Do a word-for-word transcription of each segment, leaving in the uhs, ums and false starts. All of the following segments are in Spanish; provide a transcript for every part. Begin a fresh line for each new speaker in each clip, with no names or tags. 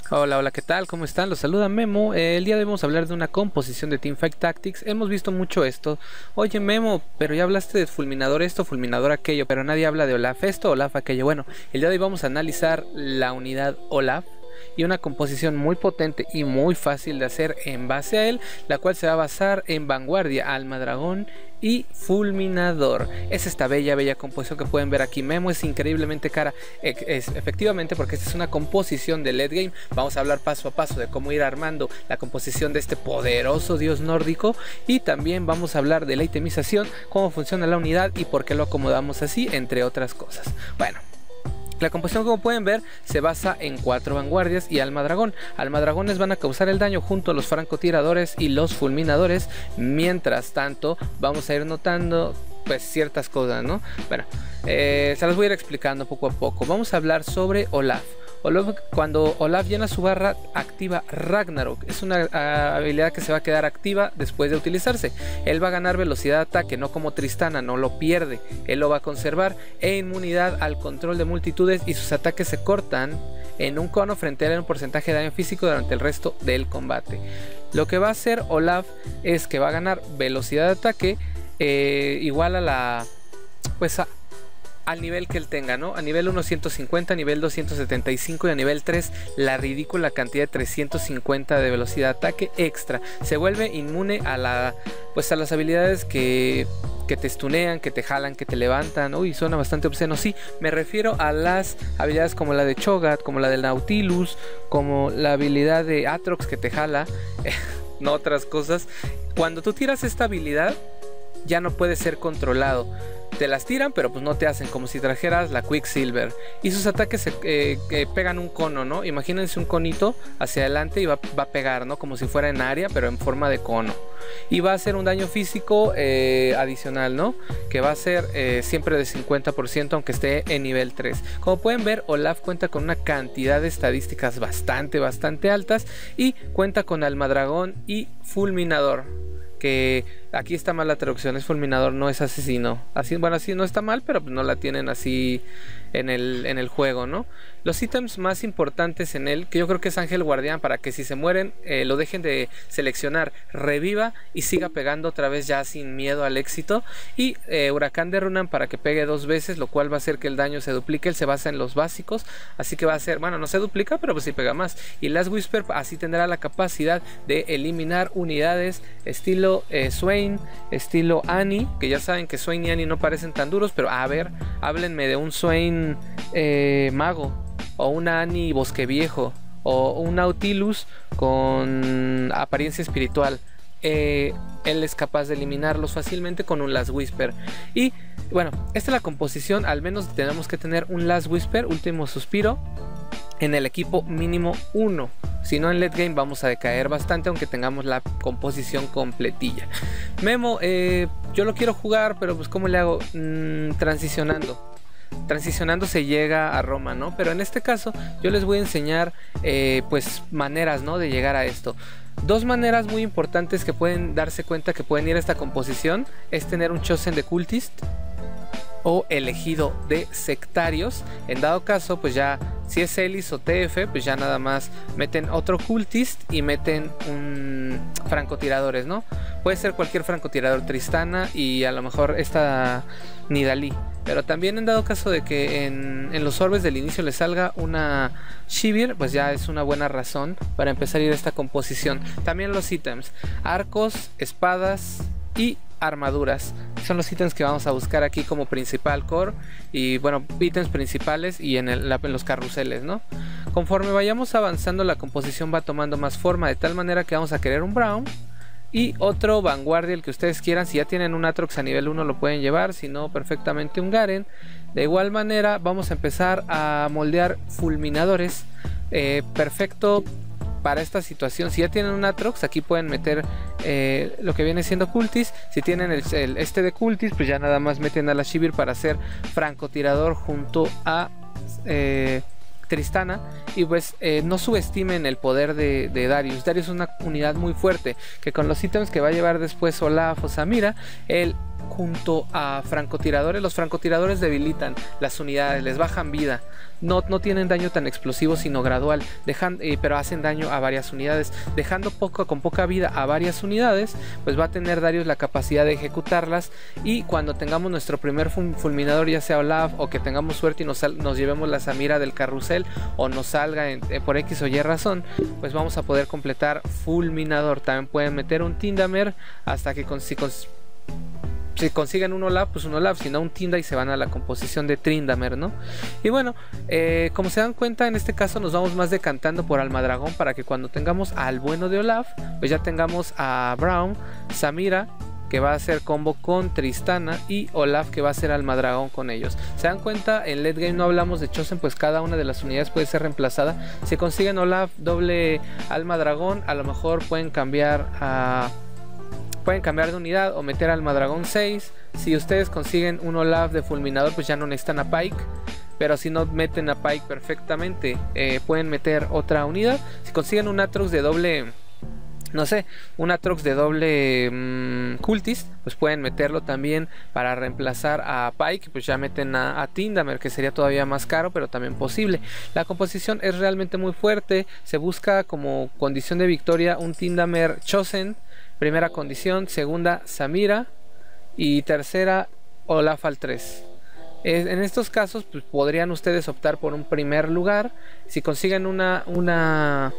Hola, hola, ¿qué tal? ¿Cómo están? Los saluda Memo. Eh, el día de hoy vamos a hablar de una composición de Teamfight Tactics. Hemos visto mucho esto. Oye, Memo, pero ya hablaste de fulminador esto, fulminador aquello, pero nadie habla de Olaf esto, Olaf aquello. Bueno, el día de hoy vamos a analizar la unidad Olaf y una composición muy potente y muy fácil de hacer en base a él, la cual se va a basar en Vanguardia, Alma Dragón y Fulminador. Es esta bella, bella composición que pueden ver aquí. Memo, es increíblemente cara, es, efectivamente, porque esta es una composición de late game. Vamos a hablar paso a paso de cómo ir armando la composición de este poderoso dios nórdico, y también vamos a hablar de la itemización, cómo funciona la unidad y por qué lo acomodamos así, entre otras cosas. Bueno, la composición, como pueden ver, se basa en cuatro vanguardias y alma dragón. Alma dragones van a causar el daño junto a los francotiradores y los fulminadores. Mientras tanto, vamos a ir notando pues ciertas cosas, ¿no? Bueno, eh, se las voy a ir explicando poco a poco. Vamos a hablar sobre Olaf. Olaf, cuando Olaf llena su barra, activa Ragnarok. Es una uh, habilidad que se va a quedar activa después de utilizarse. Él va a ganar velocidad de ataque, no como Tristana, no lo pierde. Él lo va a conservar, e inmunidad al control de multitudes, y sus ataques se cortan en un cono frente a él en un porcentaje de daño físico durante el resto del combate. Lo que va a hacer Olaf es que va a ganar velocidad de ataque eh, igual a la... pues a... al nivel que él tenga, ¿no? A nivel uno ciento cincuenta, a nivel dos ciento setenta y cinco y a nivel tres la ridícula cantidad de trescientos cincuenta de velocidad de ataque extra. Se vuelve inmune a la pues a las habilidades que que te stunean, que te jalan, que te levantan. Uy, suena bastante obsceno. Sí, me refiero a las habilidades como la de Cho'Gath, como la del Nautilus, como la habilidad de Atrox que te jala, no otras cosas. Cuando tú tiras esta habilidad, ya no puede ser controlado. Te las tiran, pero pues no te hacen, como si trajeras la Quicksilver. Y sus ataques se eh, eh, pegan un cono, ¿no? Imagínense un conito hacia adelante y va, va a pegar, ¿no? Como si fuera en área, pero en forma de cono. Y va a hacer un daño físico eh, adicional, ¿no? Que va a ser eh, siempre de cincuenta por ciento, aunque esté en nivel tres. Como pueden ver, Olaf cuenta con una cantidad de estadísticas bastante, bastante altas. Y cuenta con Alma Dragón y Fulminador, que aquí está mal la traducción, es fulminador, no es asesino. Así, bueno, así no está mal, pero no la tienen así en el, en el juego, ¿no? Los ítems más importantes en él, que yo creo que es Ángel Guardián, para que si se mueren eh, lo dejen de seleccionar, reviva y siga pegando otra vez ya sin miedo al éxito. Y eh, Huracán de Runnan, para que pegue dos veces, lo cual va a hacer que el daño se duplique. Él se basa en los básicos, así que va a ser, bueno, no se duplica, pero pues sí pega más. Y Last Whisper así tendrá la capacidad de eliminar unidades estilo eh, Swain, estilo Annie, que ya saben que Swain y Annie no parecen tan duros, pero a ver, háblenme de un Swain eh, mago, o una Annie bosque viejo, o un Nautilus con apariencia espiritual. Eh, él es capaz de eliminarlos fácilmente con un Last Whisper. Y bueno, esta es la composición. Al menos tenemos que tener un Last Whisper, último suspiro, en el equipo mínimo uno. Si no, en late game vamos a decaer bastante, aunque tengamos la composición completilla. Memo, eh, yo lo quiero jugar, pero pues ¿cómo le hago? Mm, transicionando. Transicionando se llega a Roma, ¿no? Pero en este caso yo les voy a enseñar eh, pues maneras, ¿no? De llegar a esto. Dos maneras muy importantes que pueden darse cuenta que pueden ir a esta composición es tener un Chosen de Cultist o elegido de sectarios. En dado caso, pues ya si es Elis o T F, pues ya nada más meten otro Cultist y meten un francotiradores, ¿no? Puede ser cualquier francotirador, Tristana y a lo mejor esta Nidalee. Pero también en dado caso de que en, en los orbes del inicio le salga una Shivir, pues ya es una buena razón para empezar a ir a esta composición. También los ítems, arcos, espadas y armaduras son los ítems que vamos a buscar aquí como principal core. Y bueno, ítems principales y en, el, la, en los carruseles, ¿no? Conforme vayamos avanzando, la composición va tomando más forma, de tal manera que vamos a querer un Braum y otro Vanguardia, el que ustedes quieran. Si ya tienen un Atrox a nivel uno lo pueden llevar, si no perfectamente un Garen. De igual manera vamos a empezar a moldear fulminadores. eh, perfecto para esta situación. Si ya tienen un Atrox, aquí pueden meter eh, lo que viene siendo Cultist. Si tienen el, el, este de Cultist, pues ya nada más meten a la Shivir para hacer francotirador junto a eh, Tristana. Y pues eh, no subestimen el poder de, de Darius. Darius es una unidad muy fuerte, que con los ítems que va a llevar después Olaf o Samira, él junto a francotiradores. Los francotiradores debilitan las unidades, les bajan vida. No, no tienen daño tan explosivo, sino gradual, dejan, eh, pero hacen daño a varias unidades. Dejando poco, con poca vida a varias unidades, pues va a tener Darius la capacidad de ejecutarlas. Y cuando tengamos nuestro primer fulminador, ya sea Olaf, o que tengamos suerte y nos, nos llevemos la Samira del carrusel, o nos salga en, eh, por X o Y razón, pues vamos a poder completar fulminador. También pueden meter un Tryndamere hasta que con, si, con, si consiguen un Olaf, pues un Olaf, si no un Tynda, y se van a la composición de Tryndamere, ¿no? Y bueno, eh, como se dan cuenta, en este caso nos vamos más decantando por Almadragón, para que cuando tengamos al bueno de Olaf, pues ya tengamos a Braum, Samira, que va a hacer combo con Tristana, y Olaf, que va a ser Almadragón con ellos. Se dan cuenta, en late game no hablamos de Chosen, pues cada una de las unidades puede ser reemplazada. Si consiguen Olaf doble Almadragón, a lo mejor pueden cambiar a... pueden cambiar de unidad o meter Almadragón seis. Si ustedes consiguen un Olaf de fulminador, pues ya no necesitan a Pyke. Pero si no meten a Pyke perfectamente, eh, pueden meter otra unidad. Si consiguen un Atrox de doble, no sé, un Atrox de doble mmm, Cultist, pues pueden meterlo también para reemplazar a Pyke. Pues ya meten a, a Tryndamere, que sería todavía más caro, pero también posible. La composición es realmente muy fuerte. Se busca como condición de victoria un Tryndamere Chosen. Primera condición, segunda Samira, y tercera Olaf al tres. En estos casos, pues, podrían ustedes optar por un primer lugar. Si consiguen una, una,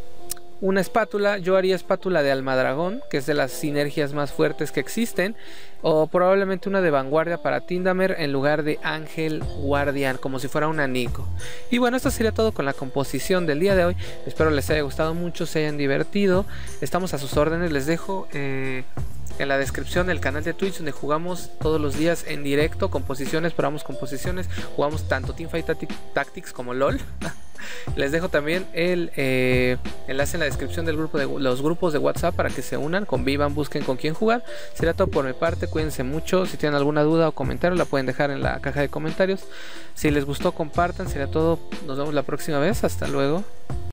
una espátula, yo haría espátula de Almadragón, que es de las sinergias más fuertes que existen. O probablemente una de vanguardia para Tryndamere en lugar de Ángel Guardián, como si fuera una Nico. Y bueno, esto sería todo con la composición del día de hoy. Espero les haya gustado mucho, se hayan divertido. Estamos a sus órdenes. Les dejo eh, en la descripción el canal de Twitch, donde jugamos todos los días en directo composiciones, probamos composiciones, jugamos tanto Teamfight Tactics como LOL. Les dejo también el eh, enlace en la descripción del grupo de los grupos de WhatsApp para que se unan, convivan, busquen con quién jugar. Será todo por mi parte, cuídense mucho. Si tienen alguna duda o comentario, la pueden dejar en la caja de comentarios. Si les gustó, compartan. Será todo, nos vemos la próxima vez. Hasta luego.